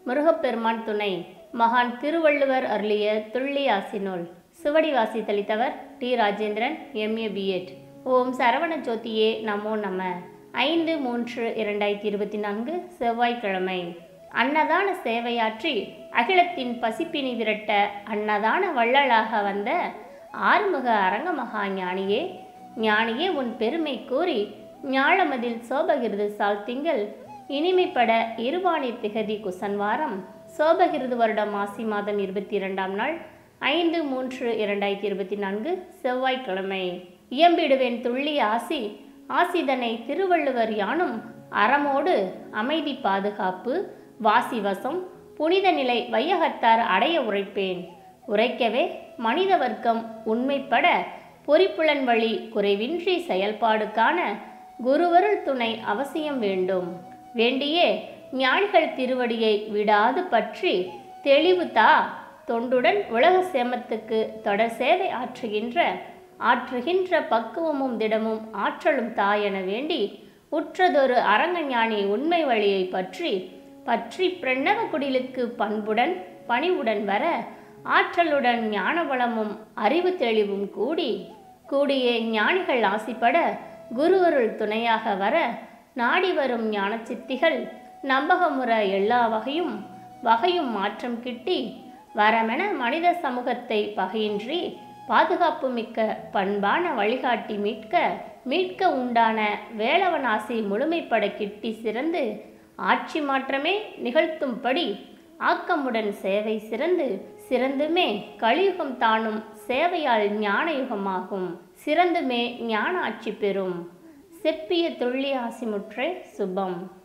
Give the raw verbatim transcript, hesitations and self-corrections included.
முருகப்பெருமான் துணை. மகான் திருவள்ளுவர் அருளிய துள்ளி ஆசினூல். சுவடி வாசித்தளித்தவர் டி ராஜேந்திரன், எம்ஏ பிஎட். ஓம் சரவண ஜோதியே நமோ நம. ஐந்து மூன்று இரண்டாயிரத்தி இருபத்தி நான்கு செவ்வாய்க்கிழமை. அன்னதான சேவையாற்றி அகிலத்தின் பசிப்பினி விரட்ட அன்னதான வள்ளலாக வந்த ஆறுமுக அரங்க மகா ஞானியே, ஞானியே உன் பெருமை கூறி ஞாழமதில் சோபகிருது சால்திங்கள் இனிமைப்பட இருவாணி திகதி குசன்வாரம் சோபகிருது வருடம் ஆசி மாதம் இருபத்தி இரண்டாம் நாள் ஐந்து மூன்று இரண்டாயிரத்தி இருபத்தி நான்கு செவ்வாய்க்கிழமை. இயம்பிடுவேன் துள்ளி ஆசி ஆசிதனை திருவள்ளுவர் யானும் அறமோடு அமைதி பாதுகாப்பு வாசிவசம் புனித நிலை வையகத்தார் அடைய உரைப்பேன். உரைக்கவே மனித வர்க்கம் உண்மைப்பட பொறிப்புலன் வழி குறைவின்றி செயல்பாடு காண குருவருள் துணை அவசியம் வேண்டும். வேண்டியே ஞானிகள் திருவடியை விடாது பற்றி தெளிவு தா தொண்டுடன் உலக சேமத்துக்கு தொடர் சேவை ஆற்றுகின்ற ஆற்றுகின்ற பக்குவமும் திடமும் ஆற்றலும் தா என வேண்டி உற்றதொரு அரங்கஞானி உண்மை வழியை பற்றி பற்றி பிரணவ குடிலுக்கு பண்புடன் பணிவுடன் வர ஆற்றலுடன் ஞான வளமும் அறிவு தெளிவும் கூடி கூடியே ஞானிகள் ஆசிப்பட குருவருள் துணையாக வர நாடி வரும் ஞான சித்திகள் நம்பகமுற எல்லா வகையும் வகையும் மாற்றம் கிட்டி வரமென மனித சமூகத்தை பகையின்றி பாதுகாப்பு மிக்க பண்பான வழிகாட்டி மீட்க மீட்க உண்டான வேலவனாசி முழுமைப்பட கிட்டி சிறந்து ஆட்சி மாற்றமே நிகழ்த்தும்படி ஆக்கமுடன் சேவை சிறந்து சிறந்துமே கலியுகம் தானும் சேவையால் ஞான யுகமாகும் சிறந்துமே ஞான ஆட்சி பெறும். செப்பிய துள்ளி ஆசிமுற்றே சுபம்.